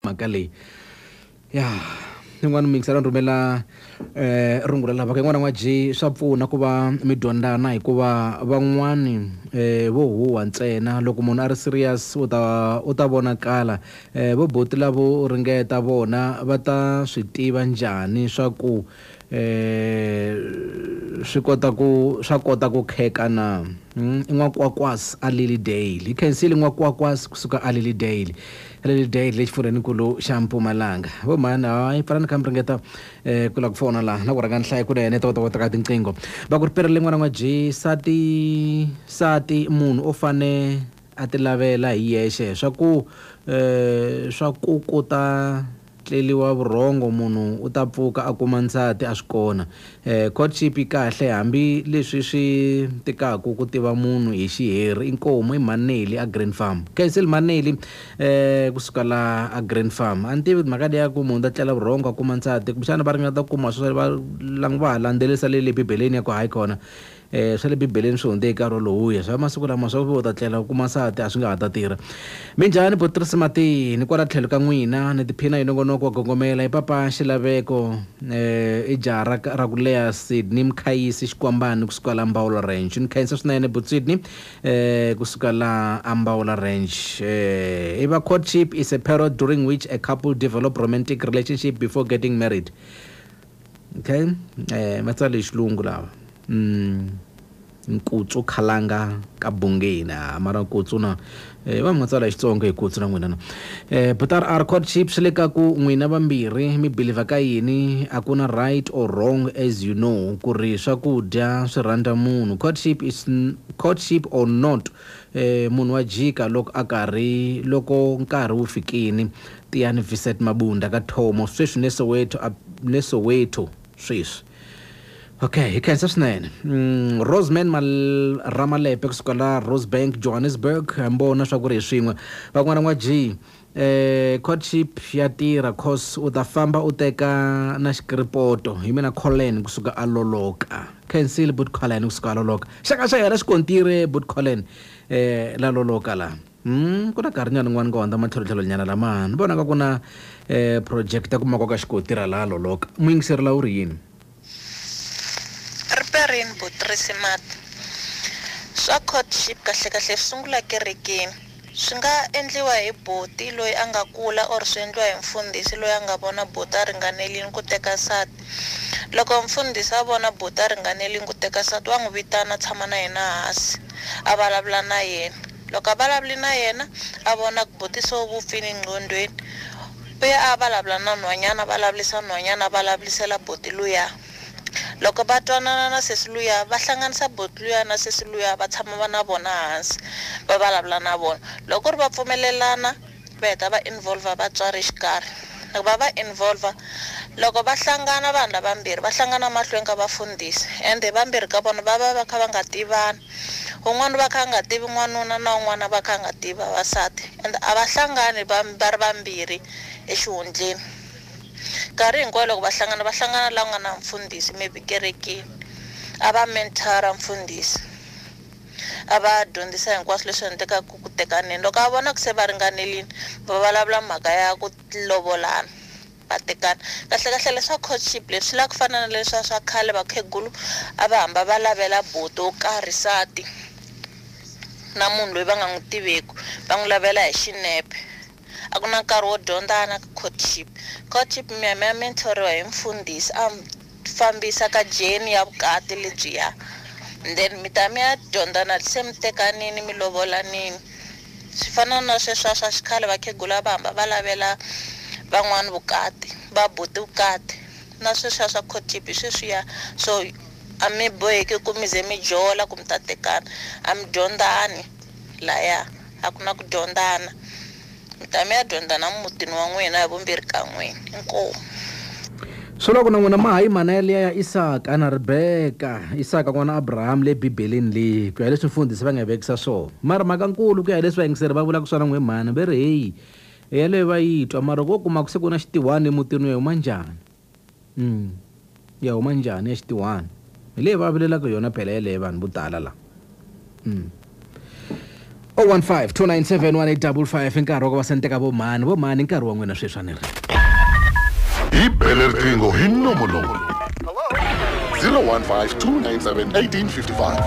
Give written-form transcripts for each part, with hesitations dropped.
mhaka leyi ya yin'wana mi yingisela rhumela rungula lava ka yin'wana n'waji swa pfuna ku va mi dyondzana hikuva van'wani vo huwa ntsena loko munhu a ri serious u ta vonakala vo boti lavo ringeta vona va ta swi tiva njhani swa ku swa kota ku kheka na n'wakwakwasi a Lily Dale hi khensile n'wakwakwasi kusuka a Lily Dale lexi furhenikulu xa Mpumalanga vo mani hayi pfala ni kha mi ringeta ku la ku fona laha na ku rhanga nhlayo kunene ta kota ka tinqingho va ku ri perile n'wana n'waji sati munhu u fane a ti lavela hi yexe swa ku kota tleliwa vurhongo munhu u ta pfuka a kuma nsati a swi kona courtship kahle hambi leswi swi tikaku ku tiva munhu hi xiheri inkomu i Maneli a Green Farm Kensel Maneli kusuka la a Green Farm a ni tivi mhaka leya ku munhu ta tlela vurhongo a kuma nsati kumbexana va ringeta kuma swo va landzelisa le bibeleni ya ku hayi kona swa le bibeleni swi hundze nkarhi lowuya swa masiku lama swa ku ta tlela kuma nsati a swi nga ha ta tirha minjhani Patrice Matini kwala tlhelo ka n'wina ni tiphina hi nongonoko wa gongomela hi papa xilaveko i jaha ra ku leha Sydney Mkhayisi Xikwambani kusuka la Mbawula Range ni khensa swinene but Sydney kusuka la Mbawula Range i va courtship is a period during which a couple develop romantic relationship before getting married. Okay, matsala hi xilungu lawa nkutsu khalanga ka bungena mara nkutsu na va matsala hi Xitsonga hi kutsu na n'wina na but our courtship swi le ka ku n'wina vambirhi mi believe ka yini a ku na right or wrong as you know ku ri swakudya swi rhandza munhu courtship or not munhu wa jika loko nkarhi wu fikini tiyani Vincent Mabunda ka Thomo sweswi ne Soweto sweswi. Okay, hi khensa swinene Roseman Ramalepe kusuka la Rosebank Johannesburg mbona swa ku ri hi swin'we van'wana n'waji courtship ya tirha cause u ta famba u teka na xikiripoto hi mina Colin kusuka a Loloka Kensile but Colin kusuka a Loloka xaka xa yena xikontire but Colin la Loloka la ku na nkarhi nyana n'wana nga hundza matlhelotlhelo nyana lama ni vona ka ku na project ya ku makoka xikotira la Loloka muyingiseri la u ri yini riperini Patrice Mati swa courtship kahle swi sungula kerekeni swi nga endliwa hi boti loyi a nga kula or swi endliwa hi mfundhisi loyi a nga vona boti a ringanelini ku teka nsati loko mfundhisi a vona boti a ringanelini ku teka nsati wa n'wi vitana tshama na yena hansi a vulavula na yena loko a vulavuli na yena a vona boti so vupfini nqondweni vuya a vulavula na nhwanyana vulavulisa nhwanyana vulavulisela boti luya loko va twanana na sesi luya va hlanganisa boti luya na sesi luya va tshama va na vona hansi va vulavula na vona loko ri va pfumelelana va heta va involve vatswari xikarhi loko va involve loko va hlangana vanhu lavambirhi va hlangana mahlweni ka vafundhisi ende vambirhi ka vona va kha va nga tivani un'wana va kha nga tivi n'wanuna na un'wana va kha nga tivi vavasati ende a va hlangani va ri vambirhi exihundleni nkarhi hinkwayo loko va hlangana la nga na mfundhisi maybe kerekeni a va mentora mfundhisi a va dyondzisa hinkwaswo leswi endlekaka ku tekaneni loko a vona ku se va ringanelini va vulavula mhaka ya ku lovolana va tekana kahle leswa courtship leswi la ku fana na leswa swa khale vakhegulu a va hamba va lavela boti wo karhi sati na munhu loyi va nga n'wi tiveki va n'wi lavela hi xinepe a ku na nkarhi wo dyondzana ka courtship mi mentoriwa hi mfundhisi a fambisa ka jeni ya vukati lebyiya then mi ta mi ya dyondzana se mi tekanini mi lovolanini swi fana na sweswa swa xikhale vakhegula va hamba va lavela van'wana vukati va boti vukati na sweswiya swa courtship sweswiya so a mi boheki ku mi ze mi jola ku mi ta tekana a mi dyondzani laya a ku na ku dyondzana mi ta mi ya dyondzana mutini wa n'wina hi vumbirhi ka n'wina inkomu swi loko na n'wina mahayi manele ya Isaka na Rebeka Isaka n'wana Abraham le bibeleni leyi ku ya leswi mfundhisi va nga vekisa swona mara mhaka nkulu ku ya leswi vayingiseri va vulaka swona n'we mhani va ri heyi yaleyo va yi twa mara ko kuma ku se ku na xitiwani emutini ya huma njhani ya huma njhani ya xitiwani hi leyi va vulelaka yona phela yaleyo vanhu vo tala la 015 nkarhi wa ku va senteka vo mani nkarhi wa n'wina sweswi a ni ri hi bele riqingho hi nomo 015 297 1855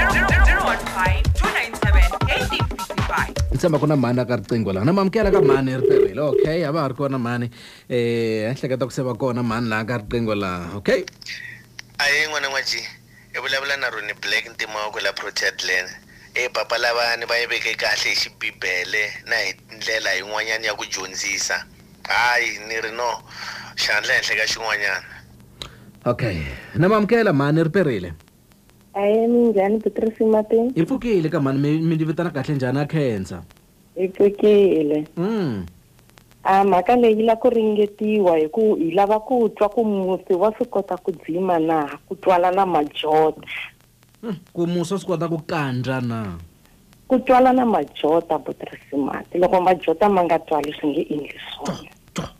ni tshemba ku na mani aka riqingho laha na mamukela ka mani ri tirhile okay a va ha ri kona mani ehleketa ku se va kona mani laha ka riqingho laha okay aye n'wana n'waji i vulavula na Ronnie Black ntima wa ku la Protein Land papa lavani va yi veke kahle hi xibibele na hi ndlela yin'wanyana ya ku dyondzisa hayi ni ri no xandla henhla ka xin'wanyana okay na mamukela mani ri perile Aye minjhani Patricia Martin? hi pfukile ka mani mi vitana kahle njhani a Khensa Hi pfukile. Mhaka leyi la ku ringetiwa hi ku hi lava ku twa ku musi wa swi kota ku dzima na ku twala na majota. ku musa swi kota ku kandza na Ku twala na majota Patricia Martin. Loko majota ma nga twali swi nge endli swona.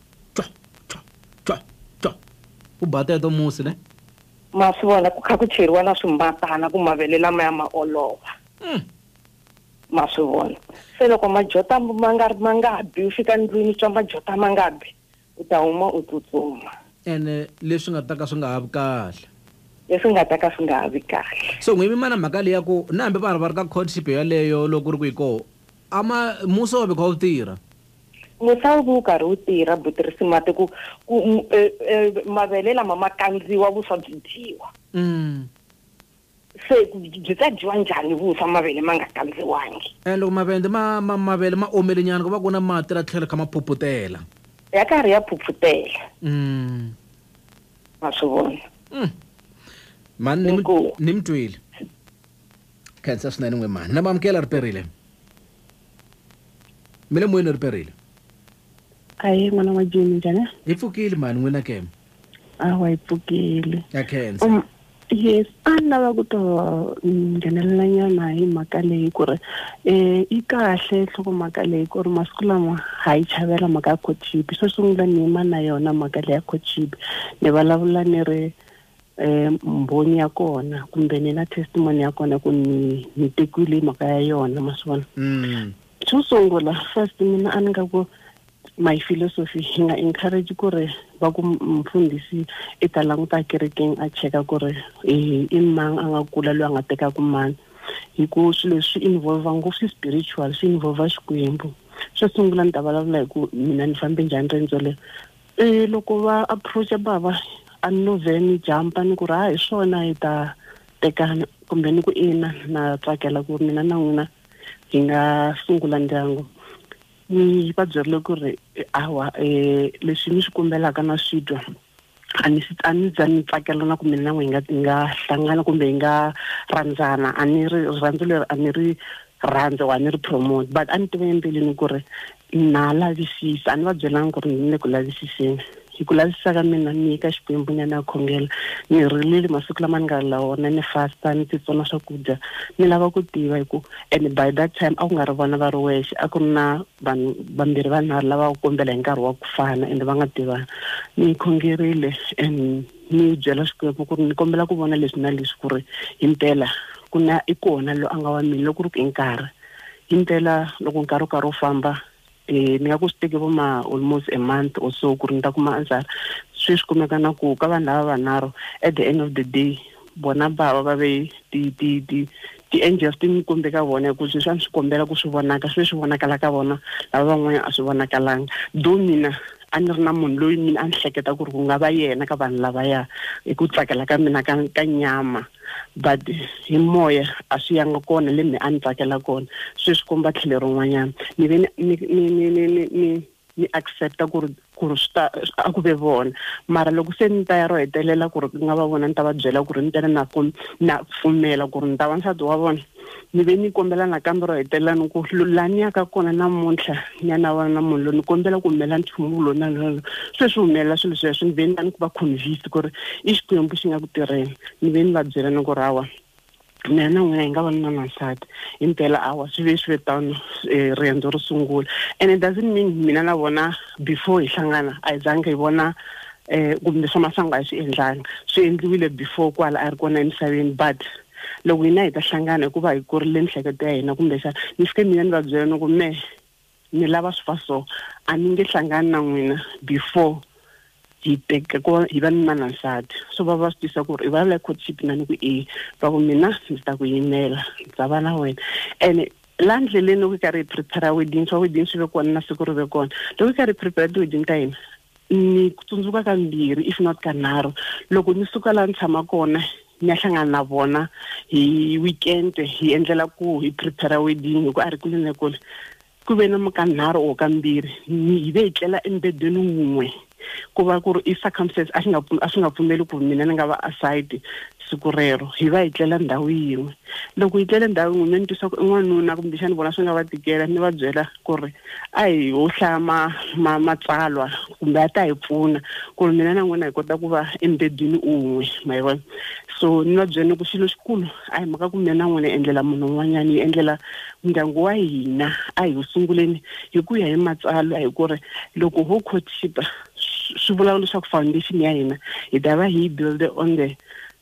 u bateto musi ne Ma swi vona ku kha ku cheriwa na swimbatana ku mavele lama ya ma olova. Ma swi vona. Se loko majota ma nga bi u fika ndlwini twa majota ma nga bi u ta huma u tsutsuma. ene leswi nga ta ka swi nga ha vi kahle Leswi nga ta ka swi nga ha vi kahle. so n'wimi mana mhaka leyi ya ku na hambi vanhu va ri ka courtship yaleyo loko ri ku hi koho musa wa kha wu tirha Musa wu karhi wu tirha Patricia Martin ku mavele lama ma kandziwa vuswa byi dyiwa. Se byi ta dyiwa njhani vuswa mavele ma nga kandziwangi? loko mavele ma omele nyana ku va ku na mati la tlhelo kha ma phuputela Ya karhi ya phuputela. Ma swi vona. mani ni mi twile Khensa swinene n'we mani na mamukela ri perile mi le moyeni ri perile Aye n'wana wa Joni njhani? hi pfukile mani n'wina ke Awa hi pfukile. ya Khensa Yes, a ni lava ku to nghenelela nyana hi mhaka leyi ku ri i kahle nhlokomhaka leyi ku ri masiku lama ha yi chavela mhaka ya courtship. Swo sungula ni yima na yona mhaka leyi ya courtship ni vulavula ni ri mbhoni ya kona kumbe ni na testimony ya kona ku ni tekiwile mhaka ya yona ma swi vona. Xo sungula first mina a ni nga ku my philosophy hi nga encourage ku ri va ku mfundhisi i ta languta kerekeng a cheka ku ri i mani a nga kula loyi a nga tekaku mani hi ku swilo leswi involva ngopfu spiritual swi involva xikwembu. Xo sungula ni ta vulavula hi ku mina ni fambe njhani riendzo leri loko va approach bava a no vhe ni jampa ni ku ri hi swona hi ta tekana kumbe ni ku ina na tsakela ku ri mina na n'wina hi nga sungula ndyangu. Ni va byerile ku ri awa leswi ni swi kombelaka na switwa a ni za ni tsakela na ku mina na n'we hi nga hlangana kumbe hi nga rhandzana a ni ri rirhandzu leri a ni ri rhandza wa ni ri promote but a ni tiva embilwini ku ri na lavisisa a ni va byelanga ku ri ni le ku lavisiseni hi ku lavisisa ka mina ni ka xikwembu nyana ya khongela ni rilile masiku lama ni nga la wona ni fasta ni titsona swakudya ni lava ku tiva hi ku and by that time a ku nga ri vona va ri wexe a ku ri na vanhu vambirhi vanharhu lava ku kombela hi nkarhi wa ku fana ende va nga tivana ni khongerile and ni byela xikwembu ku ri ni kombela ku vona leswi na leswi ku ri hi mpela ku na i kona lo a nga wa mina loko ku ri ku i nkarhi hi mpela loko nkarhi u karhi u famba ni nga ku swi teke vo ma almost a month or so ku ri ni ta kuma answer sweswi kumeka na ku ka vanhu lava vanharhu at the end of the day bona bava va ve ti-angels ti ni kombe ka vona ku sweswi a ni swi kombela ku swi vonaka sweswi vonakala ka vona lava van'wana a swi vonakalanga do mina a ni ri na munhu loyi mina a ni hleketa ku ri ku nga va yena ka vanhu lavaya hi ku tsakela ka mina ka nyama but hi moya a swi yanga kona le mina a ni tsakela kona sweswi komba tlhelo rin'wanyana ni ve ni accepta ku ri swi ta a ku ve vona mara loko se ni ta ya ro hetelela ku ri ku nga va vona ni ta va byela ku ri ni tena na pfumela ku ri ni ta va nsati wa vona ni ve ni kombela nakambe ro hetelela ni ku laha ni yaka kona namuntlha ni ya na vona na munhu loyi ni kombela ku humelela nchumu lowu na lowu sweswi humelela swilo sweswo ni ve ni ni ku va convinced ku ri i xikwembu xi nga ku tirheni ni ve ni va byela ni ku ri hawa mina na n'wina hi nga va na n'wansati himpela awa swi ve swi vitano riendzo ro sungula and it doesn't mean mina na vona before hi hlangana a hi zangi hi vona kumbe swa masangu a hi swi endlanga swi endliwile before kwala a ri kona emisaveni but loko hina hi ta hlangana hikuva hi kurile mihleketo ya hina kumbexana ni fike mina ni va byela loko ni lava swi fa so a ni nge hlangani na n'wina before hi teka ku hi va nuna na nsati so va swi tisa ku ri i vulavula courtship na ni ku va ku mina ndzi ta ku yimela ndza va na wena ene la ndleleni loko hi karhi hi prepare wedding swi ve kona na siku ri ve kona loko hi karhi hi prepare ti-wedding ta hina ni tsundzuka kambirhi if not kanharhu loko ni suka laha ni tshama kona ni ya hlangana na vona hi weekend hi endlela ku hi prepare wedding hi ku a ri kuleni kule ku ve na kanharhu or kambirhi hi ve hi tlela embedweni wun'we ku va ku ri i circumstance a swi nga pfumeli ku mina ni nga va aside siku rero hi va hi tlela ndhawu yin'we loko hi tlela ndhawu yin'we ni tisa ku n'wanuna kumbexani vona swi nga va tikela ni va byela ku ri a hi ho hlaya matsalwa kumbe a ta hi pfuna ku ri mina na n'wina hi kota ku va embedweni un'we ma yi vona so ni va byela ku xilo xikulu a hi mhaka ku mina na n'wina endlela munhu un'wanyana hi endlela ndyangu wa hina a hi wu sunguleni hi ku ya hi matsalwa hi ku ri loko ho courtshipa swi vula leswaku foundation ya hina hi ta va hi build on the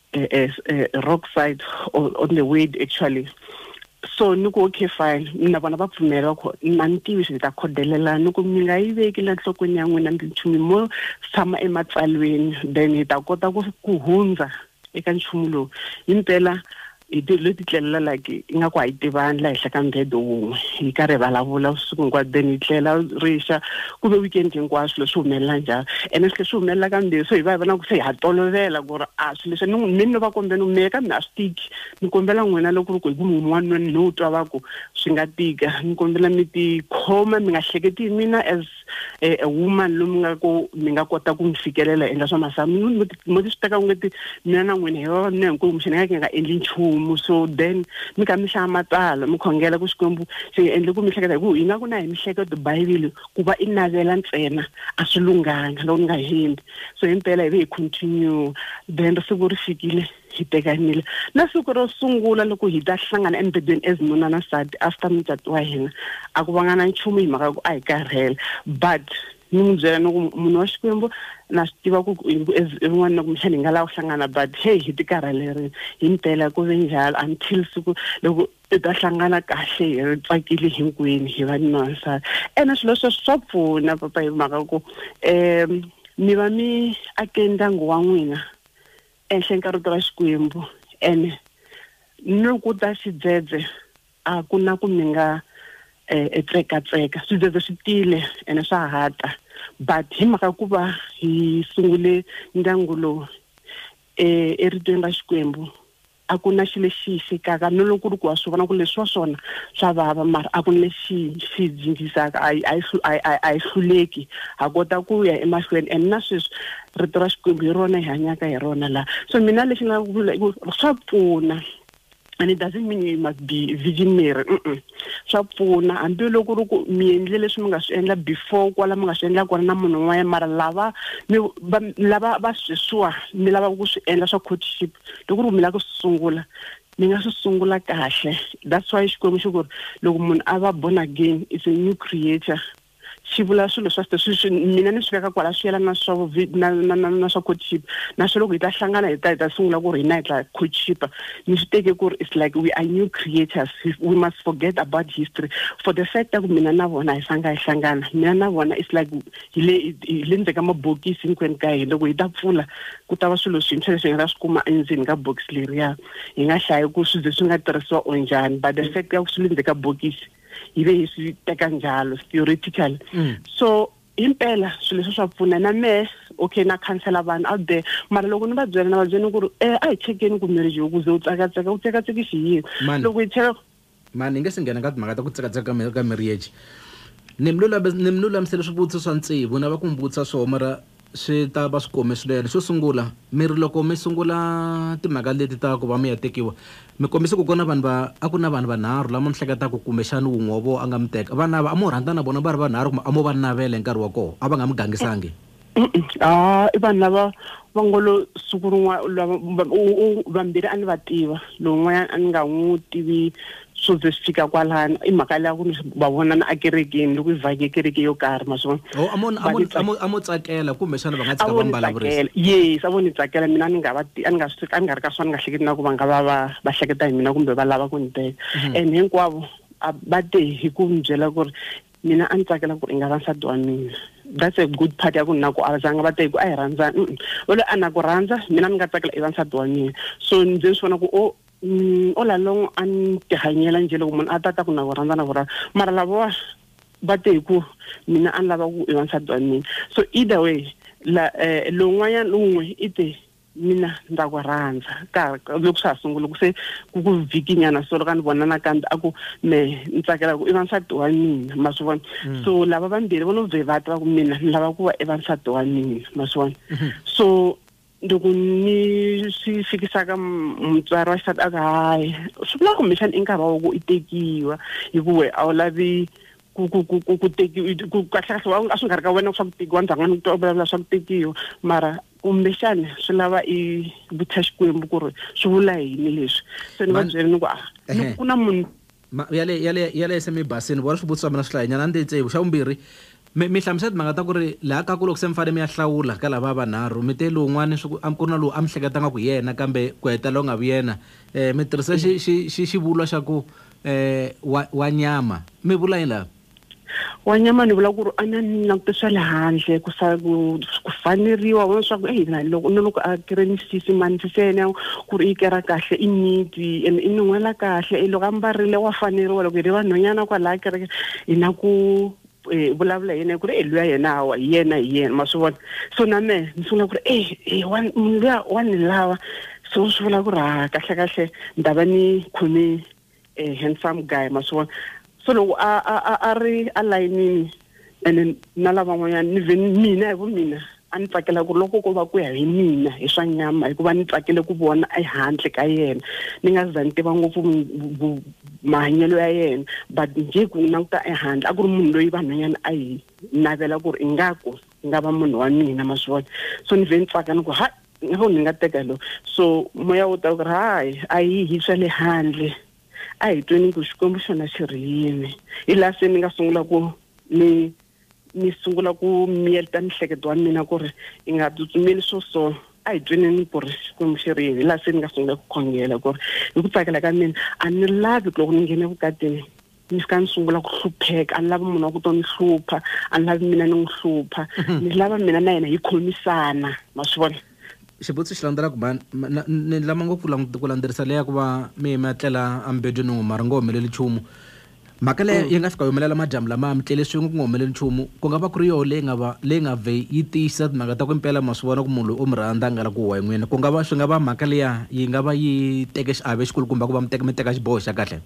rock side or on the word actually so ni ku okay fine na vona va pfumela na ni tivi swi ta khodelela ni ku mi nga yi veki la nhlokweni ya n'wina nchumu mo tshama ematsalweni then hi ta kota ku hundza eka nchumu lowu himpela hi leti tlelela like ingaku a hi tivani la henhla ka mbedo wun'we hi karhi hi vulavula vusiku hinkwabyo then hi tlela rixa ku ve weekend hinkwaswo leswi humelela njhani ene swi swi humelela kambirhi so hi va na ku se hi ha tolovela ku ri a swilo leswi mi ni va kombeni mehe kambe a swi tiki ni kombela n'wina loko ri ku hi ku mun'wana ni u twa va ku swi nga tika ni kombela mi tikhoma mi nga hleketi hi mina as a woman lomu mi nga kota ku mi fikelela endla swa masangu mo ti swi teka ngeti mina na n'wina hi vavanuna hinkwavo xi nga endli nchumu so then mi ka mi hlaya matsalwa mi khongela ku Xikwembu xi endle ku mi hleketa hi ku hi nga ku na hi mihleketo Bibele ku va i navela ntsena a swi lunghanga loko ni nga hembi so himpela hi ve hi continue then siku ri fikile hi tekanile na siku ro sungula loko hi ta hlangana embedweni as nuna na nsati after mucato wa hina a ku vanga na nchumu hi mhaka ku a hi karhela but ni n'wi byela ni ku munhu wa Xikwembu na swi tiva ku rin'wana kumbexani hi nga lava ku hlangana but hey hi ti karhalerile himpela ku ve njalo until siku loko hi ta hlangana kahle hi ri tsakile hinkwenu hi va ni wansati ene swilo swa pfuna papa hi mhaka ku mi va mi ake ndyangu wa n'wina ehenhleni ka rito ra Xikwembu ene loko ta xidzedze a ku na ku mi nga tseka swidzedze swi tile ene swa hata but hi mhaka ku va hi sungule ndyangu lowu eritweni ra Xikwembu a ku na xilo lexi xikaka no loko ri ku wa swi vona ku leswi wa swona swa vava mara a ku na lexi xi dzingisaka a hi hluleki ha kota ku ya emahlweni and na sweswi rito ra Xikwembu hi rona hi hanyaka hi rona la so mina lexi nga vula swa pfuna and it doesn't mean you must be Virgin Mary swa pfuna hambi loko ri ku mi endle leswi mi nga swi endla before kwala mi nga swi endla kona na munhu un'wana mara lava va sweswiwa mi lava ku swi endla swa courtship loko ri mi lava ku swi sungula mi nga swi sungula kahle that's why Xikwembu xi ku ri loko munhu a va born again is a new creator xi vula swilo swa swi mina ni swi veka kwala swi yelana na swa courtship na swi loko hi ta hlangana hi ta sungula ku ri hina hi ta courtship ni swi teke ku ri it's like we are new creators we must forget about history for the fact that mina na vona hi hlangana mina na vona it's like hi le ndzeka mabokisi hinkwenu ka hina loko hi ta pfula ku ta va swilo swintshwa leswi hi nga swi kuma endzeni ka box leriya hi nga hlayi ku swi swi nga tirhisiwa onjani but the fact that swi le ndzeka bokisi hi ve hi swi teka njalo theoretical so himpela swilo leswi swa pfuna na mehe okay na cancela vanhu out there mara loko ni va byela na va byela ku ri a hi chekeni ku marriage ku ze u tsakatsekisi yini loko hi cheka mani nge singena ka timhaka ta ku tsakatseka ka marriage ni mululamisele swivutiso swa ntsevu na va ku mbutisa swona mara swi ta va swikome swinene xo sungula mi ri loko mi sungula timhaka leti ta ku va mi ya tekiwa mi kombise ku kona vanhu a ku na vanhu vanharhu lama mi hleketaka kumbexani wun'we wa vona a nga mi teka vana a mo rhandza na vona va ri vanharhu kumbe a mo va navela hi nkarhi wa koho a va nga mi gangisangi i vanhu lava va ngolo siku rin'wana vambirhi a ni va tiva lowun'wanyana a ni nga n'wi tivi so ze sifika kwalana imhaka leya ku va vonana akerekeni loko ivhake kereke yo karhi maswona amo tsakela kumbe xana va nga tsaka va mbalavurisana yes a voni tsakela mina ni nga ri ka swona ni nga hleketi na ku va nga va hleketa hi mina kumbe va lava ku ni teka and hinkwavo va te hi ku mi byela ku ri mina a ni tsakela ku ri nga va nsati wa mina that's a good part ya ku na ku a zanga va te ku a hi rhandzani vole a na ku rhandza mina ni nga tsakela i va nsati wa mina so ndzi swi vona ku ola long an ti hanyela nje loko munhu a tata ku na ku rhandza na ku rhandza mara lavo va te ku mina a ni lava ku i va nsati wa mina so either way lowun'wanyana un'we i te mina ndza ku rhandza loko swa ha sungula ku se ku vikinyana so loko a ni vona nakambe a ku me ni tsakela ku i va nsati wa mina ma swi vona so lava vambirhi va lo vhevata va ku mina ni lava ku va i va nsati wa mina ma swi vona so loko ni swi fikisa ka mutswari wa xisati a ku hayi swi vula kumbexana i nkarhi wa ku i tekiwa hikuva a wu lavi ku tekiwa kahlekahle a swi nga ri ka wena swa ku tekiwa ndzangani ku vulavula swa ku tekiwa mara kumbexana swi lava i vutisa Xikwembu ku ri swi vula yini leswi se ni va byele ni ku ku na munhu yale se mi basini vona swivutiso swa mina swi hlayanyana ndzi tsevu xa vumbirhi mi hlamusela timhaka ta ku ri laha ka ku loko se mi fane mi ya hlawula ka lava vanharhu mi te lowun'wani ku ri na lowu a mi hleketanga ku yena kambe ku heta lowu nga vi yena mi tirhisa xivulwa xa ku wa nyama mi vula yini laha wa nyama ni vula ku ri a ni langute swa le handle ku faneriwa vona swa ku loko a kerenisisi manisisene ku ri i kera kahle i niti and i nun'wela kahle loko a mbarile wa faneriwa loko hi ri vanhwanyana kwalaha kereke hi na ku vulavula yena ku ri luya yena hawa hi yena ma swi vona so na me ni sungula ku ri munhu luya wa ni lava so swi vula ku ri kahle ni ta va ni khome handsome guy ma swi vona so loko a ri alayinini and na lava van'wanyana ni ve mina hi vu mina a ni tsakela ku loko ko va ku ya hi mina hi swa nyama hikuva ni tsakele ku vona ehandle ka yena ni nga za ni tiva ngopfu mahanyelo ya yena but nje ku languta ehandle a ku ri munhu loyi vanhwanyana a hi navela ku ri ingaku nga va munhu wa mina ma swi vona so ni ve ni tsaka ni ku ni nga teka lo so moya wo ta ku ri hayi a hi swa le handle a hi tweni ku Xikwembu xona xi ri yini hi laha se ni nga sungula ku ni sungula ku miyeleta mihleketo wa mina ku ri i nga tsutsumeli so a hi twenini ku ri Xikwembu xi ri yini laha se ni nga sungula ku khongela ku ri hi ku tsakela ka mina a ni lavi loko ni nghene vukatini ni fika ni sungula ku hlupheka a ni lavi munhu wa ku to ni hlupha a ni lavi mina ni n'wi hlupha ni lava mina na yena hi khomisana ma swi vona xivutiso xi landzelaka ni lama ngopfu ku landzelerisa leya ku va mi tlela ambedweni n'we mara nga humeleli nchumu mhaka leyi yi nga fika humelela madyambu lama mi tlele swin'we ku nga humeleli nchumu ku nga va ku ri yoho leyi nga ve yi tiyisa timhaka ta ku impela ma swi vona ku munhu loyi u mi rhandza a nga la ku huwa hi n'wina swi nga va mhaka leya yi nga va yi teke xiave xikulukumba ku va mi teka xiboho xa kahle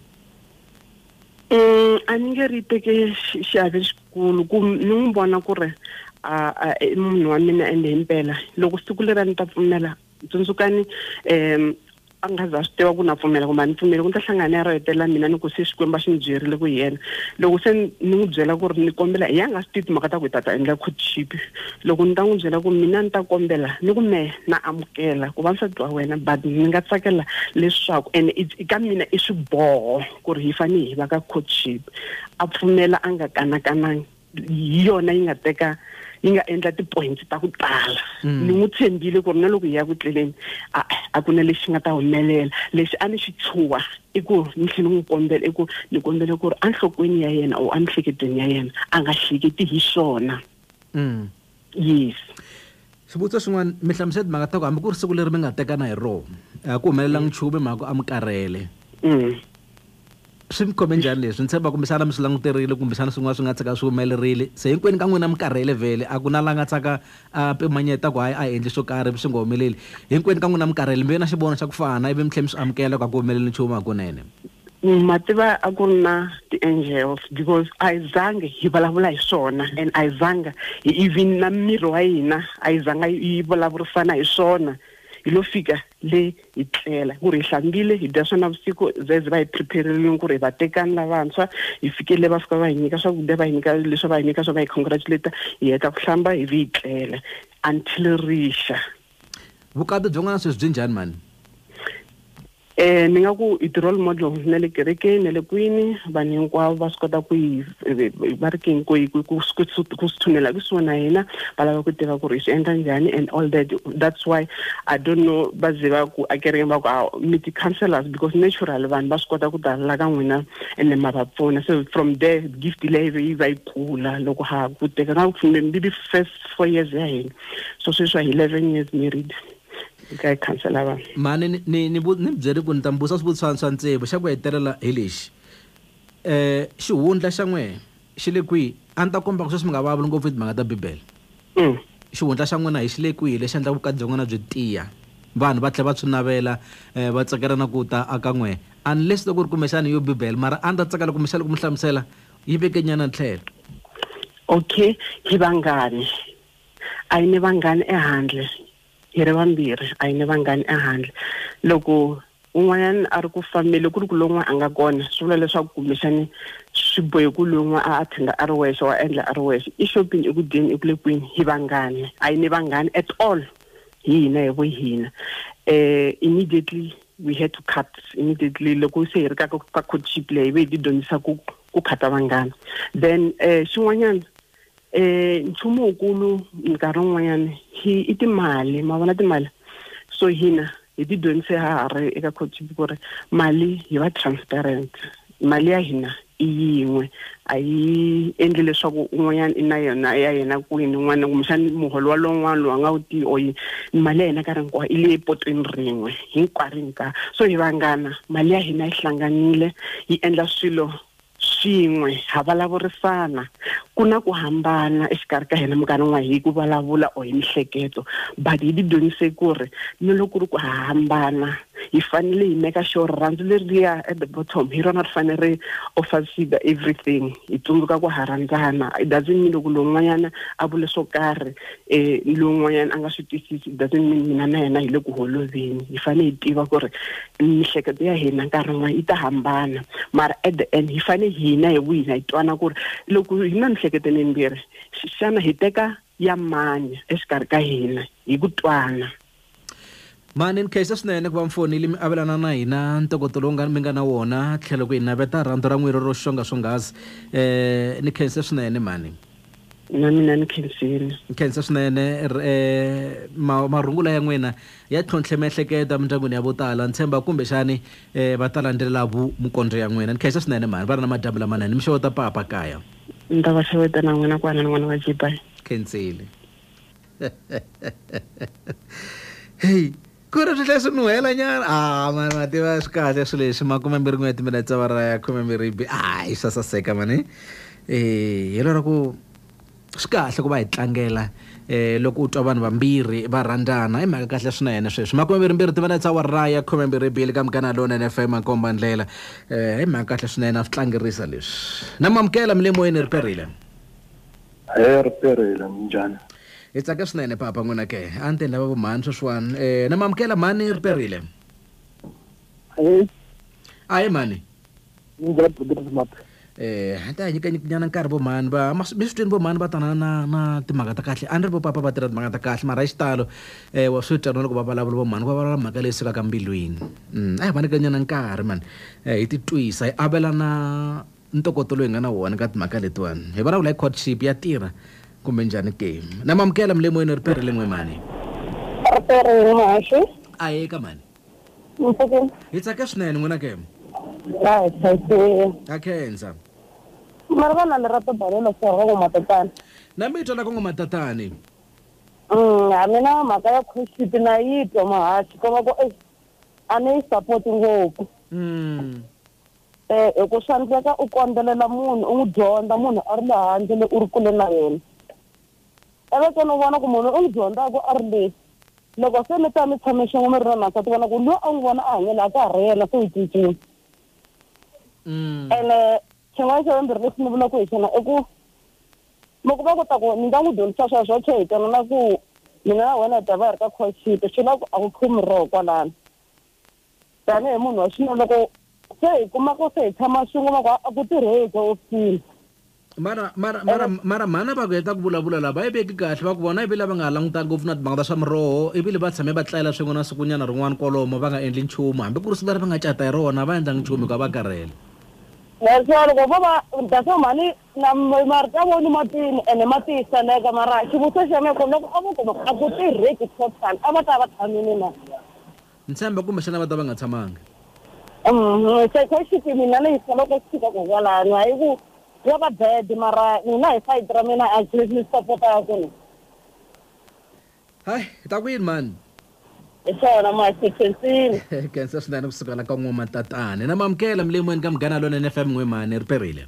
a ni nge ri teke xiave xikulu ku ni n'wi vona ku ri munhu wa mina ende himpela loko siku leri a ni ta pfumela tsundzukani a nga za swi tiva ku na pfumela kumbe a ni pfumeli ku ni ta hlangana ya ro hetelela mina ni ku se Xikwembu xi ni byerile ku yena loko se ni n'wi byela ku ri ni kombela hi nga swi tivi timhaka ta ku hi tata endla courtship loko ni ta n'wi byela ku mina ni ta kombela ni ku me na amukela ku va nsati wa wena but ni nga tsakela leswaku and ka mina i swiboho ku ri hi fanele hi va ka courtship a pfumela a nga kanakanangi hi yona yi nga endla ti-points ta ku tala ni n'wi tshembile ku ri na loko hi ya ku tleleni a ku na lexi nga ta humelela lexi a ni xi chuha i ku ni tlhela ni n'wi kombela ni kombele ku ri a nhlokweni ya yena or a miehleketweni ya yena a nga hleketi hi swona yes swivutiso swin'wana mi hlamusela timhaka ta ku hambi ku ri siku leri mi nga tekana hi rona ku humelelangi nchumu mhaka a mi karhele swi mi khome njhani leswi ni tshemba kumbexana mi swi languterile kumbexana swin'wana swi nga tsaka swi humelerile se hinkwenu ka n'wina mi karhele vhele a ku na la nga tsaka a pimanyeta ku hayi a endli swo karhi swi nga humeleli hinkwenu ka n'wina mi karhele mi ve na xibono xa ku fana ivi mi tlhela mi swi amukela ku a ku humeleli nchumu hakunene mativa a ku ri na ti-angels because a hi zange hi vulavula hi swona and a hi zanga even na miri wa hina a hi zanga yi vulavurisana hi swona hi lo fika le hi tlela ku ri hi hlambile hi dya swona vusiku zeze va hi preparerile ku ri hi vatekani lavantshwa hi fikele va fika va hi nyika swakudya va hi nyika leswi va hi nyika swo va hi congratulate hi heta ku hlamba hi vi hi tlela until rixa vukati byin'wana sweswi byi njhani mani ni nga ku i role model na le kerekeni na le kwini vanhu hinkwavo va swi kota ku va ri keng ku tshunela kusuhi na hina va lava ku tiva ku ri hi swi endla njhani and all that. That's why I don't know va ze va ku akerekeni va ku mi ti-counselors because natural vanhu va swi kota ku talela ka n'wina ene ma va pfuna. So from there gift leyi yi va yi kula loko ha ku teka na maybe first 4 years ya hina so sweswi 11 years married. Okay, cancela va. Mani ni byeri ku ni tambusa swivutiso swa ntsevu xa ku hetelela hi lexi. Xihundla xa n'we xi le kwihi? A ni ta komba ku sweswi mi nga vulavuli ngopfu hi timhaka ta Bibele. Xihundla xa n'wina hi xi le kwihi lexi endlaka vukati bya n'wina byi tiya? Vanhu va tlhela va swi navela va tsakela na ku ta aka n'we. Unless loko ku ri kumbexana yo Bibele mara a ni ta tsakela kumbexana loko mi hlamusela yi veke nyana tlhelo. Okay, hi vanghani. A yi ni vanghani ehandle. Hi ri vambirhi a yi ni vanghani ehandle. Loko un'wanyana a ri ku fambeni ku ri ku lowun'wana a nga kona swi vula leswaku kumbexani swi bohe ku lowun'wana a attenda a ri wexe wa endla a ri wexe i shopping i ku dyeni i ku le kwini hi vanghani a yi ni vanghani at all hi hina hi vo hina. Immediately we had to cut immediately loko se hi ri ka courtship leyi hi ve hi ti dyondzisa ku khata vanghana. Then xin'wanyana nchumu wukulu nkarhi wun'wanyana i timali ma vona timali so hina hi ti dyondzise ha ri eka courtship ku ri mali hi va transparent. Mali ya hina i yin'we a yi endli leswaku un'wanyana i na yona ya yena kwini n'wana kumbexani muholo wa lowun'wana lowu a nga wu tivi or mali ya hina nkarhi hinkwawo i le potweni rin'we hinkwaro ka so hi vanghana mali ya hina yi hlanganile yi endla swilo swin'we ha vulavurisana ku na ku hambana exikarhi ka hina minkarhi n'wana hi ku vulavula or hi mihleketo but hi ti dyondzise ku ri ni loko ku ri ku hambana hi fanele hi meka sure rirhandzu leriya at the bottom hi rona ri fanele ri oversee everything hi tsundzuka ku ha rhandzana. It doesn't mean loko lowun'wanyana a vule swo karhi lowun'wanyana a nga swi twisisi it doesn't mean mina na yena hi le ku holoveni. Hi fanele hi tiva ku ri mihleketo ya hina nkarhi n'wana yi ta hambana mara at the end hi fanele hina hi wina hi twana ku ri loko hi na mihleketo nimbirhi xana hi teka ya mani exikarhi ka hina hi ku twana. Mani ni khensa swinene ku va mfonile mi avelana na hina ntokoto lowu mi nga na wona tlhelo ku hi naveta rhandzu ra n'wina ro xonga swonghasi. Ni khensa swinene mani. Na mina ni khensile. Ni khensa swinene marungula ya n'wina ya tlhontlhe miehleketo mindyangwini ya vo tala ni tshemba kumbexani va ta landzelela mukondzo ya n'wina. Ni khensa swinene mani va ri na madyambu lamanene mi xeweta papa kaya. Ni ta va xeweta na n'wina kwana na n'wana wa Jibai. Khensile. Hey ku ri swi tlhe swi nuhela nyana mani ma tiva swi kahle swilo leswi 20 minutes awara ya 12 i swa saseka mani. Hi lero ku swi kahle ku va hi tlangela loko u twa vanhu vambirhi va rhandzana i mhaka kahle swinene sweswi 22 minutes awara ya 12 ka Mugana Lona FM komba ndlela i mhaka kahle swinene a swi tlangerisa leswi. Na mamukela mi le moyeni ri perile. Ri perile njhani? Hi tsaka swinene papa n'wina ke a ni tendla va vo mhani sweswiwani na mamukela mani ri perile. Ayi mani hata hi nyikanyana nkarhi vo mhani va mi swi twini vo mhani va tanana na timhaka ta kahle a ni ri vo papa va tirha timhaka ta kahle mara hi xitalo wa swi twa loko va vulavula vo mhani va vulavula mhaka leyi sukaka mbilwini. A hi va nyikanyana nkarhi mani hi ti twisa hi avelana ntokoto loyi hi nga na wona ka timhaka letiwani hi vulavula hi courtship ya tirha kumbe njhani ke. Na mamukela mi le moyeni ri perile n'we mani. Ri perile haxi. Aye ka mani. Hi tsaka swinene n'wina ke. Tsakile. Ka khensa. Mara vana ni rata balela swa go matatana. Na mi twa la ku matatani. A mina mhaka ya courtship na yi twa mahaxi ko va ku a ni support ngopfu. Ku swandzeka u kondzelela munhu u n'wi dyondza munhu a ri le handle u ri kule na yena. Ke no vona ku munhu u n'wi dyondzaka a ri le loko se mi ta mi tshame xin'we mi ri na mhaka ti vona ku loyi a n'wi vona a hanyela ka ha ri yena se u cincile. Ene xin'wana xa vambirhi lexi ni vula ku hi xona i ku loko va kota ku ni nga n'wi dyondzisa swilo swo tlhe hi twana na ku mina na wena hi ta va hi ri ka courtship swi la ku a ku khomi roho kwalano tanihi munhu wa xinuna loko se hi kuma ku se hi tshama swin'we a ku tirheki ofisini mara mana ba ku heta ku vulavula lava yi veki kahle va ku vona ivi lava nga ha langutangi ngopfu na timhaka ta swa miroho ivile va tshame va tlayela swin'we na sikunyana rin'wana kwalomo va nga endli nchumu hambi ku ri siku leri va nga cata hi rona va endlangi nchumu hikuva va karhele leswo loko va dasa mali na marita voni matini ene mati iseleka mara xivuso xa me loko a vo kuma a ku tirheki total a va ta va tshamini na ni tshemba kumbexana va ta va nga tshamanga se mina leyi loko xika ku kwalano hayi ku ya va bad mara mina hi side ra mina a ni support ya kona hayi ta ku yini mani hi swona masikensini kensa swinene kusukela ka n'wamatatane na mamukela milemweni ka Munghana Lonene FM n'we mani ri perile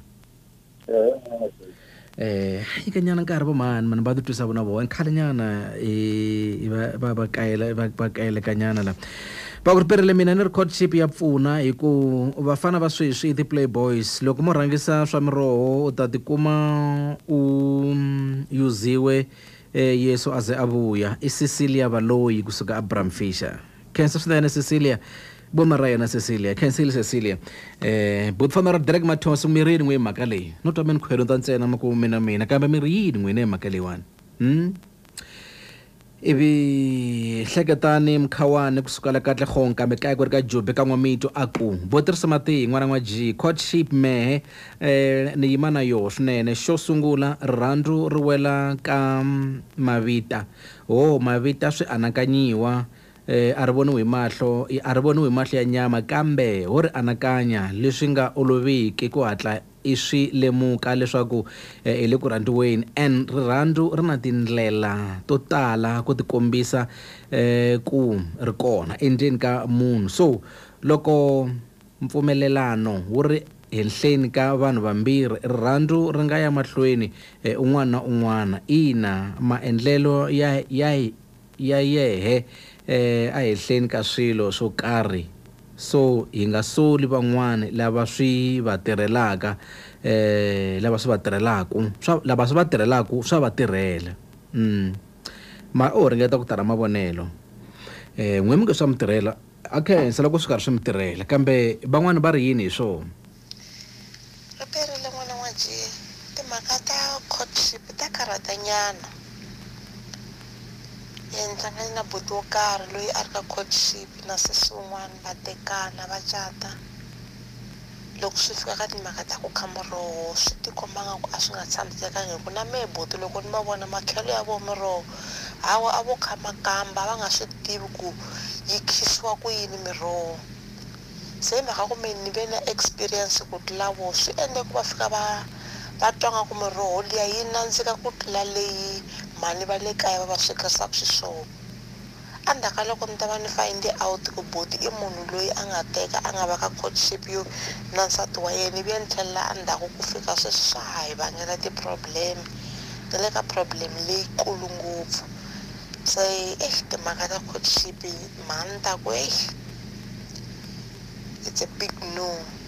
ika nyana nkarhi vo mani va titwisa vona vona khale nyana va kaele ka nyana la va ku ri perile mina ni ri courtship ya pfuna hi ku vafana va sweswi i ti-playboys loko mo rhangisa swa miroho u ta tikuma u yuziwe Yesu aze avuya i Cecilia Valoyi kusuka Abraham Fisher khensa swinene Cecilia boma ra yena Cecilia cancel Cecilia butfana ra direct mathosi mirini n'we mhaka leyi no twa meni khwelo ta ntsena ma ku mina kambe miri yini n'wene mhaka leyiwani ivi hleketani mkhawani kusukela katle khong kambe kaya ku ri ka Jobe ka N'wamito a ku botirisa mati n'wana n'wa G courtship mehe ni yima na yo swinene xo sungula rirhandzu ri wela ka Mavita Mavita swi anakanyiwa a ri voniwi hi mahlo ya nyama kambe ho ri anakanya leswi nga oloviki ku hatla i swi lemuka leswaku hi le ku rhandziweni and rirhandzu ri na tindlela to tala ku tikombisa ku ri kona endzeni ka munhu so loko mpfumelelano wu ri henhleni ka vanhu vambirhi rirhandzu ri nga ya mahlweni un'wana na un'wana ina maendlelo ya yehe a henhleni ka swilo swo karhi so hi nga soli van'wana lava swi va tirhelaka lava swi va tirhelaku swa va tirhela u ringeta ku tala mavonelo n'we mi nge swa mi tirhela akhensa loko swi karhi swi mi tirhela kambe van'wana va ri yini hi swona ri perile n'wana n'wa G timhaka ta courtship ta karhatanyana hlangane na buti wo karhi loyi a ri ka courtship na sesi wun'wana va tekana va cata loko swi fika ka timhaka ta ku kha miroho swi tikomba nga ku a swi nga tshamisekangi hi ku na mehe buti loko ni ma vona makhelo ya vo miroho hawa a vo kha makamba va nga swi tivi ku yi khisiwa ku yini miroho se hi mhaka ku me ni ve na experience ku tlula vo swi endle ku va fika va twa nga ku miroho liya yi nandzika ku tlula leyi mali va le kaya va swekirisaka xiswona endzhaku ka loko ni ta va ni find out ku buti i munhu loyi a nga teka a nga va ka courtship yo na nsati wa yena ivi ni tlhelela endzhaku ku fika sweswi swa ha hi vangela ti-problem ni le ka problem leyikulu ngopfu se timhaka ta courtship mhani ta ku it's a big no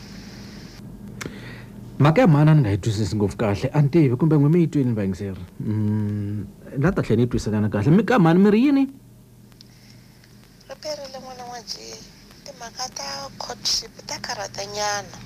mhaka ya mhani a ni nga yi twisisi ngopfu kahle a ni tivi kumbe n'we mi yi twini vayingiseri la ta tlhela ni yi twisakana kahle mi ka mhani mi ri yini ri perile n'wana n'wa G timhaka ta courtship ta karhatanyana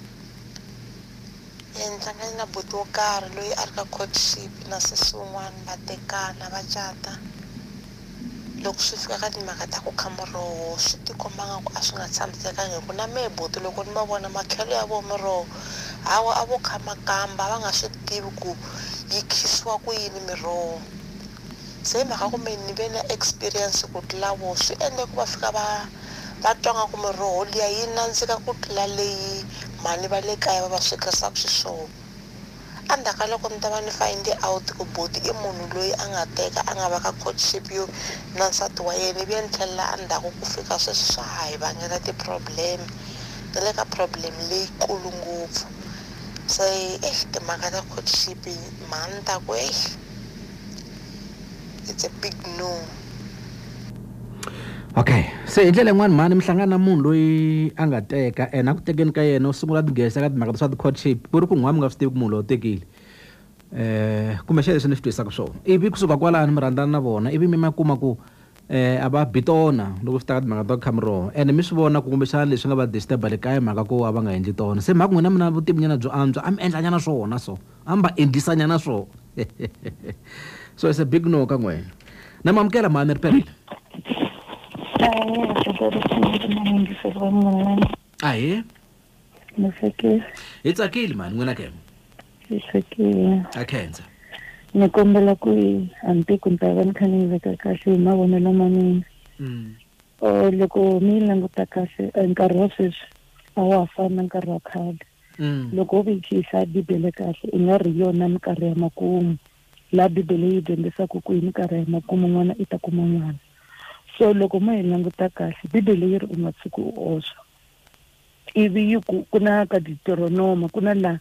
hlangane na buti wo karhi loyi a ri ka courtship na sesi wun'wana va tekana va cata loko swi fika ka timhaka ta ku kha miroho swi tikomba nga ku a swi nga tshamisekangi hi ku na mehe buti loko ni ma vona makhelo ya vo miroho hawa a vo kha makamba va nga swi tivi ku yi khisiwa ku yini miroho se hi mhaka ku me ni ve na experience ku tlula vo swi endle ku va fika va twa nga ku miroho liya yi nandzika ku tlula leyi mali va le kaya va swekirisaka xiswona endzhaku ka loko ni ta va ni find out ku buti i munhu loyi a nga teka a nga va ka courtship yo na nsati wa yena ivi ni tlhelela endzhaku ku fika sweswi swa ha hi vangela ti-problem ni le ka problem leyikulu ngopfu se timhaka ta courtship mhani ta ku it's a big no okay se hi ndlela yin'wana mhani mi hlangana na munhu loyi a nga teka a ku tekeni ka yena u sungula tinghenisa ka timhaka ta swa ti-courtship ku ri ku n'wana mi nga swi tivi ku munhu loyi u tekile kumbe xa leswi ni swi twisaka swona ivi kusuka kwalani mi rhandzana na vona ivi mi ma kuma ku aba bitona loko swi ta ka timhaka ta Camero and mi swi vona ku kumbexana leswi nga va disturba le kaya mhaka ko a va nga endli tona se mhaka n'wina mina vutivinyana byo antswa a mi endlanyana swona so a mi va endlisanyana swo so it's a big no ka n'wena na mi amukela mhani ri perile ahe hi tsakile mhani n'wina ke a khensa ni kombela ku anti ku ta va ni kha ni veka kahle hi mavonelo ma mina loko mi languta kahle nkarhi wa sweswi a wa fani na nkarhi wa khale loko u vekisa bibele kahle i nga ri yona minkarhi ya makumu laha bibele yi dyondzisaka ku hi minkarhi ya makumu n'wana i ta kuma n'wana so loko mo hi languta kahle bibele yi ri u nga tshuki u oswa ivi yi ku na ka Deuteronoma ku na laha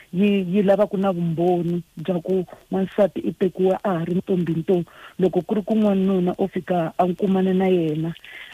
yi lava ku na vumbhoni bya ku n'wansati i tekiwa a ha ri ntombi nto loko ku ri ku n'wanuna o fika a kumane na yena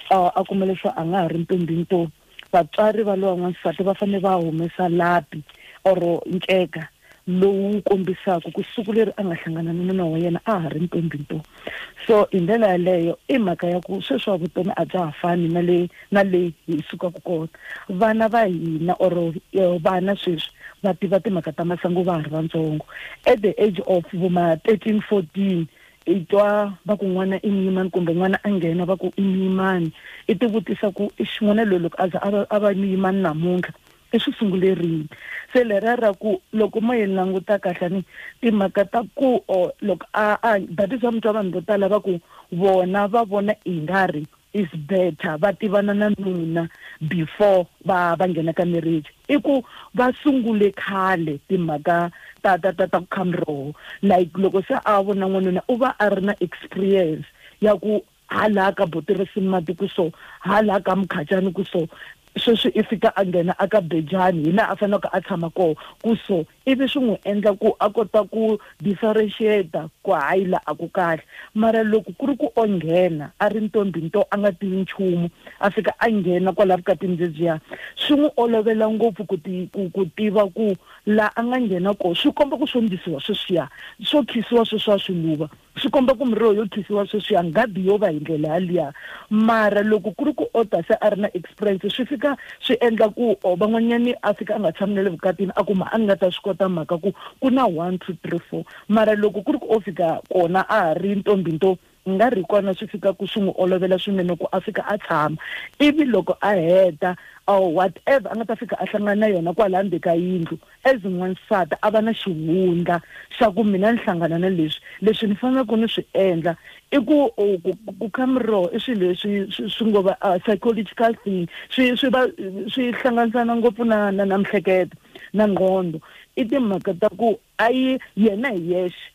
a kuma leswaku a nga ha ri ntombi nto vatswari va lowa n'wansati va fanele va humesa lapi or nceka lowu kombisaka ku siku leri a nga hlangana na nuna wa yena a ha ri ntombi nto so hi ndlela yaleyo i mhaka ya ku sweswi wa vutomi a bya ha fani na le hi sukaka kona vana va hina or vana sweswi va tiva timhaka ta masangu va ha ri vantsongo at the age of vuma 13 14 i twa va ku n'wana i muyimani kumbe n'wana a nghena va ku i muyimani i ti vutisa ku i xin'wana loyi loko a va muyimani namuntlha i swi sungulerini se lera ra ku loko mo hi languta kahle ni timhaka ta ku loko that is mutwa vanhu vo tala va ku vona va vona i nga ri is better va tivana na nuna before va nghena ka marriage i ku va sungule khale timhaka ta Camero like loko se a vona n'wanuna u va a ri na experience ya ku hala ka botiresimati ku so hala ka mkhacani ku so sweswi i fika a nghena aka bejani hina a fanele a tshama koho ku so ivi swi n'wi endla ku a kota ku differentiate ku hayi la a ku kahle mara loko ku ri ku o nghena a ri ntombi nto a nga tivi nchumu a fika a nghena kwala vukatini lebyiya swi n'wi olovela ngopfu ku tiva ku la a nga nghena koho swi komba ku swo ndlisiwa sweswiya swo khisiwa sweswiya swiluva swi komba ku miroho yo khisiwa sweswiya ngadi yo va hi ndlela yaliya mara loko ku ri ku o ta se a ri na experience swi fika swi endla ku van'wanyani a fika a nga tshami na le vukatini a kuma a nga ta swi kota mhaka ku na 1 2 3 4 mara loko ku ri ku o fika kona a ha ri ntombi nto nga ri kona swi fika ku swi n'wi olovela swinene ku a fika a tshama ivi loko a heta whatever a nga ta fika a hlangana na yona kwala ndzeni ka yindlu as n'wansati a va na xihundla xa ku mina ni hlangana na leswi ni faneleke ni swi endla i ku Camero i swilo leswi swi ngo va psychological thing swi hlanganisana ngopfu na mihleketo na ngqondo i timhaka ta ku a yi yena hi yexe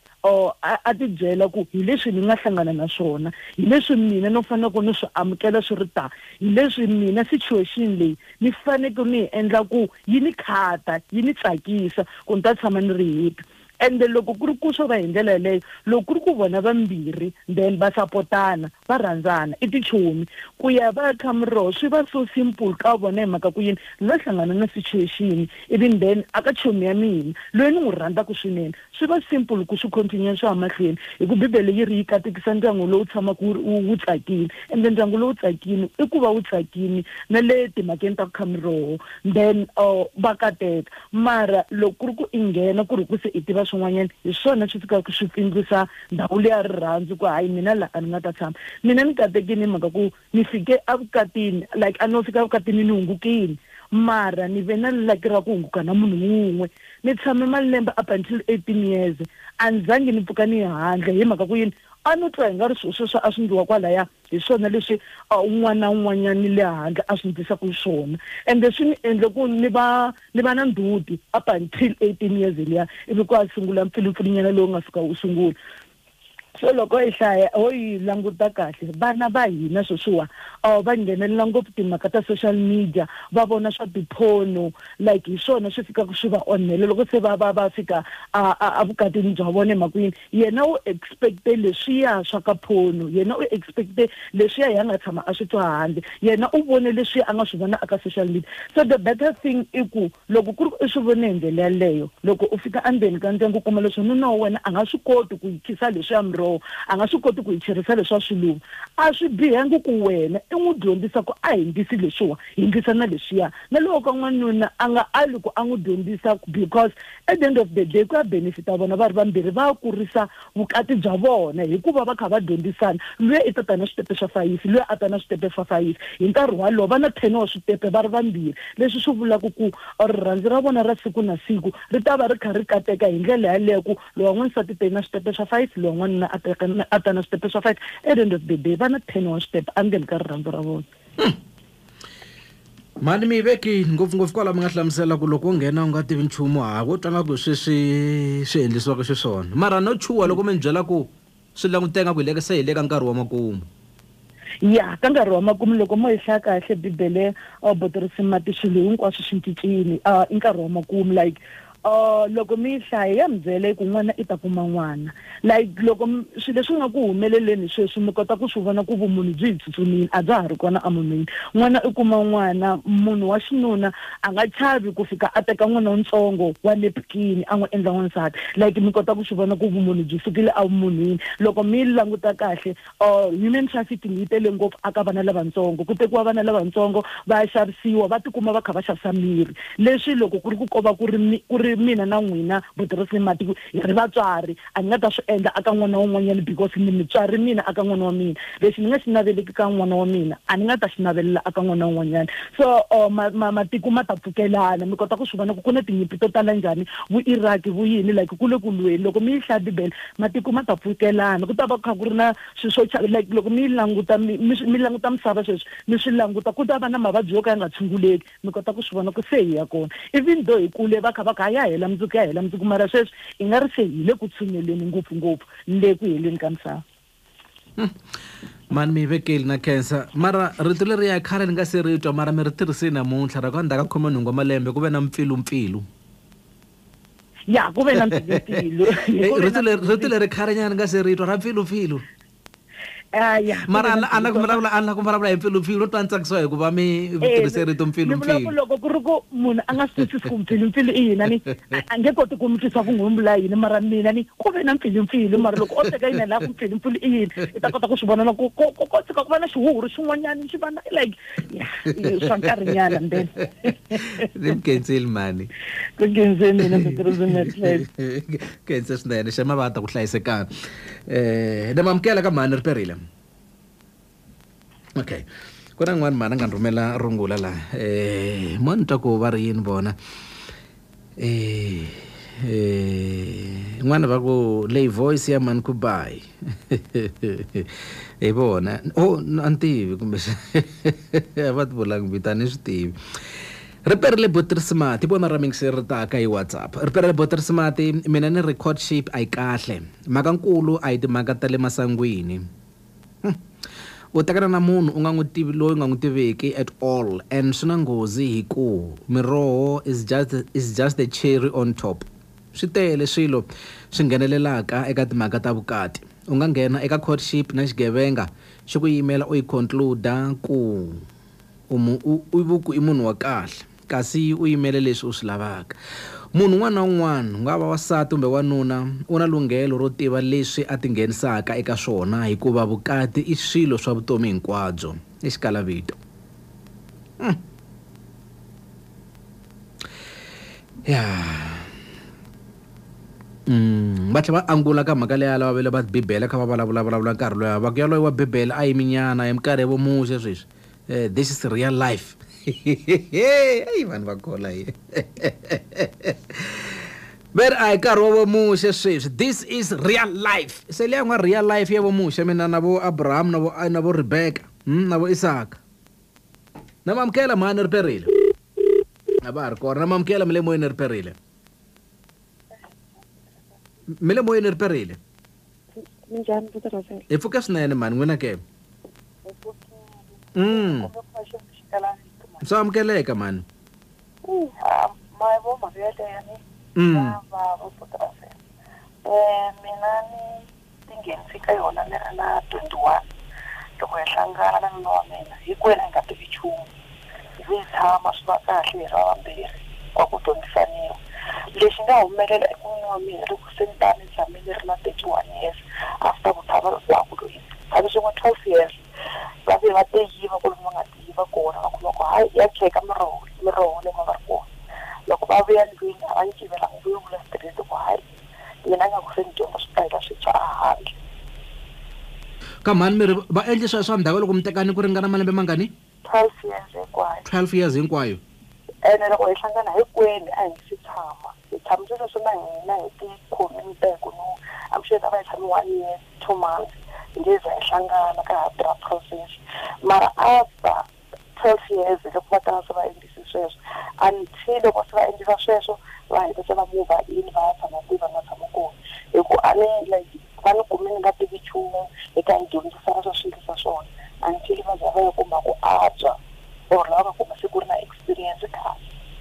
a ti byela ku hi leswi ni nga hlangana na swona hi leswi mina no fanele ni swi amukela swi ri ta hi leswi mina situation leyi ni fanele ni endla ku yi ni khata yi ni tsakisa ku ni ta tshama ni ri happy ende loko ku ri ku swo va hi ndlela yaleyo loko ku ri ku vona vambirhi then va sapotana va rhandzana i tichomi ku ya va Camero swi va so simple ka vona hi mhaka ku yini ni nga hlangana na situation ivi then aka chomi ya mina loyi ni n'wi rhandzaka swinene swi va simple ku swi continue swi ya mahlweni hi ku bibele yi ri yi katekisa ndyangu lowu tshamaka wu tsakile ende ndyangu lowu tsakile i ku va wu tsakile na le timhakeni ta Camero then va kateka mara loko ku ri ku i nghena ku ri ku se i tiva swin'wanyana hi swona swi fikaka swi pfindzisa ndhawu leya rirhandzu ku hayi mina laha ni nga ta tshama mina ni katekini hi mhaka ku ni fike evukatini like a no fika evukatini ni hungukile mara ni ve na laki ra ku hunguka na munhu wun'we ni tshame malembe up until 18 years a ni zangi ni pfuka ni handle hi mhaka ku yini a no twa hi nga ri sweswo a swi ndliwa kwalaya hi swona leswi un'wana na un'wanyana le handle a swi ndlisaka swona ende swi ni endle ku ni va na ndzhuti up until 18 years liya ivi ku a sungula mpfilimpfilinyana lowu nga fika wu sungula so loko hi hlaya ho yi languta kahle vana va hina sweswiwa va nghenelela ngopfu timhaka ta social media va vona swa tiphono like hi swona swi fikaka swi va onhela loko se va fika a vukatini bya vona emakwini yena u expecte leswiya swa ka phono yena u expecte leswiya hi nga tshama a swi twa handle yena u vone leswi a nga swi vona aka social media so the better thing i ku loko ku ri i swi vone hi ndlela yaleyo loko u fika endzeni ka ndyangu u kuma leswi nuna wa wena a nga swi koti ku khisa leswiya miroho a nga swi koti ku yi cherisa leswa swilungu a swi bihangi ku wena i n'wi dyondzisa ku a hindisi leswiwa hindisa na leswiya na loko n'wanuna a nga ali ku a n'wi dyondzisa because at the end of the day ku ya benefita vona va ri vambirhi va kurisa vukati bya vona hikuva va kha va dyondzisana loyi i ta na switepe swa 5 loyi a ta na switepe swa 5 hi nkarhi walowo va na 10 wa switepe va ri vambirhi leswi swi vulaka ku rirhandzu ra vona ra siku na siku ri ta va ri kha ri kateka hi ndlela yaleyo ku lowa n'wansati te na switepe swa 5 lowa n'wanuna a ta na switepe swa 5 at the end of the day va na 10 wa switepe andzeni ka rirhandzu ra vona. Mani mi vekini ngopfungopfu kwala mi nga hlamusela ku loko u nghena u nga tivi nchumu vo twanga ku swi endlisiwaka xiswona mara no chuwa loko mi ni byela ku swi languteka ku hi le ka nkarhi wa makumu. Ya ka nkarhi wa makumu loko mo yi hlaya kahle bibele botirhisimati swilo hinkwaswo swi cincile i nkarhi wa makumu like loko mi hlaya ya mbyele ku n'wana i ta kuma n'wana like loko swilo leswi nga ku humeleleni sweswi mi kota ku swi vona ku vumunhu byi hi tsutsumile a bya ha ri kona amunhwini n'wana i kuma n'wana munhu wa xinuna a nga chavi ku fika a teka n'wana wutsongo wa le pikini a n'wi endla n'wansati like mi kota ku swi vona ku vumunhu byi fikile a vumunhwini loko mi languta kahle human trafficking yi tele ngopfu aka vana lavatsongo ku tekiwa vana lavatsongo va ya xavisiwa va tikuma va kha va xavisa miri leswi loko ku ri ku kova ku ri mina na n'wina botirhisimati hi ri vatswari a ni nga ta swi endla aka n'wana wun'wanyana because ni mutswari mina aka n'wana wa mina lexi ni nga xi naveleki ka n'wana wa mina a ni nga ta xi navelela aka n'wana wun'wanyana so matiko ma ta pfukelana mi kota ku swi vona ku na tinyimpi to tala njhani vu Iraq vu yini like ku le ku lweni loko mi yi hlaya bibele matiko ma ta pfukelana ku ta va kha ku ri na swi swo like loko mi languta mi languta misava sweswi mi swi languta ku ta va na mavabyi yo ka ya nga tshunguleki mi kota ku swi vona ku se hi ya kona even though hi kule va kha va kha ya hela mundzuku mara sweswi i nga ri se hi le ku tshuneleni ngopfungopfu le ku heleni ka misava. Mani mi vekeli na cancer mara rito leri ya khale ni nga se ri twa mara mi ri tirhisini namuntlha ra ku ndaka khoma nhungu malembe ku ve na mpfilumpfilu ya ku ve na mpfilumpfilu rito leri khale nyana ni nga se ri twa ra mpfilumpfilu mara ana ku vulavula hi mpfilumpfilu no twa ni tsakisiwa hi ku va mi tirhise rito mpfilumpfilu loko ku ri ku munhu a nga swi twisisi ku mpfilumpfilu i yini ni a nge koti ku mi twisa ku nghumbula yini mara mina ni ku ve na mpfilumpfilu mara loko o teka yini la ku mpfilumpfilu i yini i ta kota ku swi vona na ku tsika ku va na xihuhuri xin'wanyana xi va na like swa nkarhinyana then ni mkenzeli mani ku genzeni na botirhisimati kense swinene xa mavata ku hlayisekana ni mamukela ka mani ri perile. Okay ku na n'wana mani a nga rhumela rungula la mo ni twa ku va ri yini vona n'wana va ku lay voice ya mani ku bye hi vona a ni tivi kumbe va ti vulangi vita ni swi tivi ri perile botirhisimati vona ra mingisi ri taka hi WhatsApp ri perile botirhisimati mina ni record ship a yi kahle mhaka nkulu a hi timhaka ta le masangwini u tekana na munhu u nga n'wi tivi loyi u nga n'wi tiveki at all and swi na nghozi hi ku miroho is just the cherry on top swi tele swilo swi nghenelelaka eka timhaka ta vukati u nga nghena eka courtship na xigevenga xi ku yimela u yi concluda ku i munhu wa kahle kasi u yimele leswi u swi lavaka munhu un'wana na un'wana u nga va wasati kumbe wanuna u na lunghelo ro tiva leswi a tinghenisaka eka swona hikuva vukati i swilo swa vutomi hinkwabyo i xikalavito va tlhela va angula ka mhaka leya lava vele va bibele kha va vulavula nkarhi loya va ku yaloye wa bibele a yiminyana hi minkarhi ya vomuxe sweswi this is real life hey vanhu va khola hi ver a hi nkarhi wa vomuxe sweswi this is real life se leya n'wa real life ya vomuxe mina na vo Abraham na vo Rebecca na vo Isaka na mamukela mani ri perile a va ha ri kona na mamukela mi le moyeni ri perile mi le moyeni ri perile Njhani botirhisela? hi pfuke swinene mani n'wina ke swa amukeleka mani Vo Marieteni va botirhisela mina ni tinghenisi ka yona ni ri na 21 loko hi hlangana na mina wa mina hikwenu hi nga tivi nchumu hi tshama swi va kahle hi ra vambirhi kwa ku dyondzisaniwa lexi nga humelela emun'wini wa mina loko se ni tani ni tshame ni ri na 31 years after ku tshama loko loyi kambe swin'we 12 years va ve va te yiva ku va nga tiyiva kona va kuma ku hayi ya cheka miroho leyi va ri kona loko va vuya ndlwini a va ni civela vuyo vula straight ku hayi mina nga ku se ni dyondza switayela swintshwa a handle ka mani mi ri va endle swa ndhawu loko mi tekani ku ringana malembe mangani 12 years hinkwayo 12 years hinkwayo ene loko hi hlangana hinkwenu a hi si tshama hi tshame sweswo na hina hi tikhomi miteko no I'm sure that va hi tshame 1 year 2 months ngeze hi hlangana ka ha tirha process mara after 12 years loko va tala se va endlise sweswo until loko se va endlisa sweswo va heta se va move in va tshama kwihi va nga tshama kona hi ku a ni like va ni kume ni nga tivi nchumu eka hi dyondzisana swa swilo swa swona until va za va ya kuma ku antswa or lava kuma se ku ri na experience khale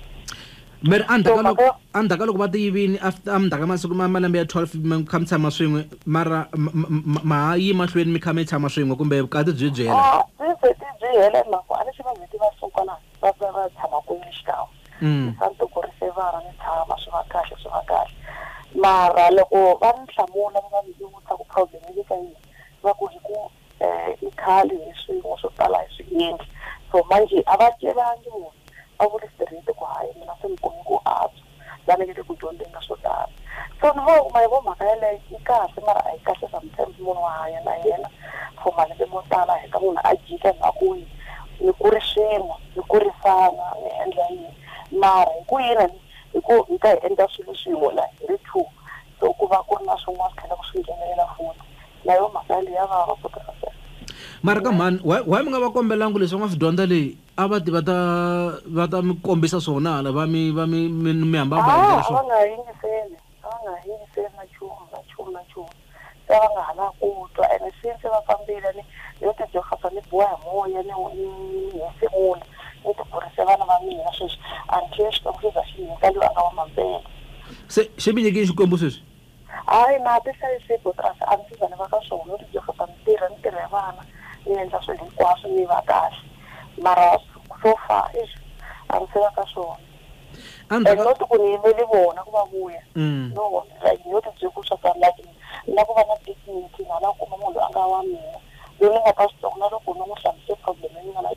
meri andaka loko va ti yivini after amndaka masiku malembe ya 12 kha mi tshama swin'we mara ma yi mahlweni mi kha mi tshama swin'we kumbe vukati byi byela byi hela hi mhaka a ni swi va vheti va sukana va tshama kwini xikan'we santo ku ri se vara ni tshama swi va kahle mara loko va ni hlamula va ni vutisa ku problem yi ka yini va ku hi ku i khale hi swin'we swo tala hi swi endli so manje a va celangi munhu va vuli straight ku hayi mina se ni kumi ku antswa va nekete ku dyondzenga swo tala so ni vo kuma hi vo mhaka yaleyo yi kahle mara a yi kahle sometimes munhu wa hanya na yena for malembe mo tala heta munhu a jika hi mhaka ku ni ku ri swin'we ni kurisana ni endla yini mara hi ku yina hi ku hi ta hi endla swilo swin'we la hi ri two so ku va ku ri na swin'wana swi tlhela ku swi nghenelela futhi na yo mhaka yaleyo ya vava ku tirha sweswo mara ka mani why mi nga va kombelangu leswi va nga swi dyondza leyi a va ti va ta mi kombisa swona hala va mi hamba va endlela swona va nga yingiseli na nchumu se va nga ha la ku twa ene since va fambile ni yo ti dyondzisa ni boha hi moya ni hefemula ni ti kurisa vana va mina sweswi until xikwembu xi za xi nyika loyi a nga wa mabele se xi mi nyikini xikwembu sweswi hayi na ti hlayiseki kasi a ni si za ni va ka swona yo ti dyondzisa ni tirha hi vana ni endla swilo hinkwaswo ni va kahle mara so far a ni se va ka swona not ku ni yimeli vona ku va vuya no like yo ti byekusa ka like na ku va na dignity na la kuma munhu a nga wa mina loyi ni nga ta swi tsona loko ni n'wi hlamusele problem ni nga na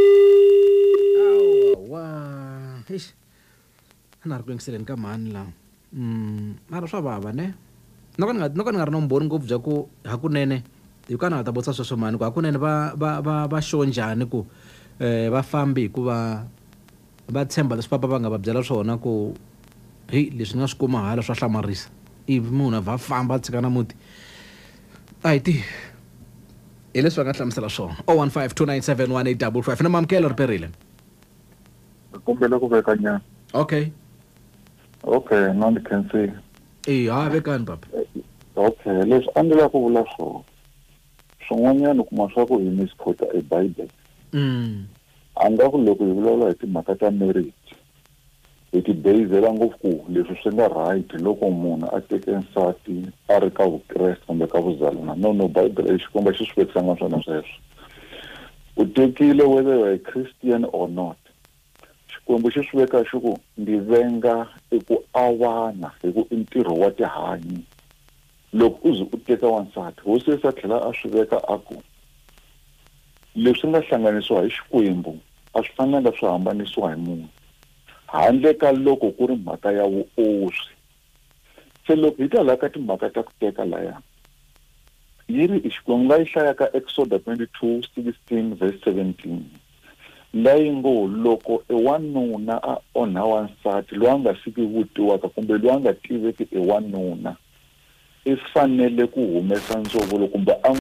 na ri ku yingiseleni ka mani la mara swa vava ne no ka ni nga ri na vumbhoni ngopfu bya ku hakunene hi ka na nga ta vutisa sweswo mani ku hakunene va show njhani ku vafambi hikuva va tshemba leswi papa va nga va byela swona ku hi leswi nga swi kuma hala swa hlamarisa ivi munhu va famba tshika na muti a hi tihi hi leswi va nga hlamusela swona 015297185 na mamukelo ri perile kumbela ku veka nyana okay now ni can see vekani papa okay leswi a ndzi la ku vula swona swin'wanyana u kuma swa ku hi misquota eBible a nga ku loko hi vulavula hi timhaka ta marriage hi ti basela ngopfu ku leswi swi nga right loko munhu a teke nsati a ri ka vukreste kumbe ka vuzalana no Bible xikomba xi swi vekisanga swona sweswo u tekile whether you are a Christian or not xikwembu xi swi veka xi ku ndi venga i ku avana hi ku i ntirho wa tihanyi loko u ze u teka wansati hosi Yesu a tlhela a swi veka a ku leswi nga hlanganisiwa hi xikwembu a swi fanelanga swi hambanisiwa hi munhu handle ka loko ku ri mhaka ya vuoswi se loko hi ta la ka timhaka ta ku teka laya yi ri xikwembu nga yi hlaya ka Exodus 22:16 verse 17 layi ngo loko ewanuna a onha wansati loyi a nga siki vutiwaka kumbe loyi a nga tiveki ewanuna i fanele ku humesa ndzovolo kumbe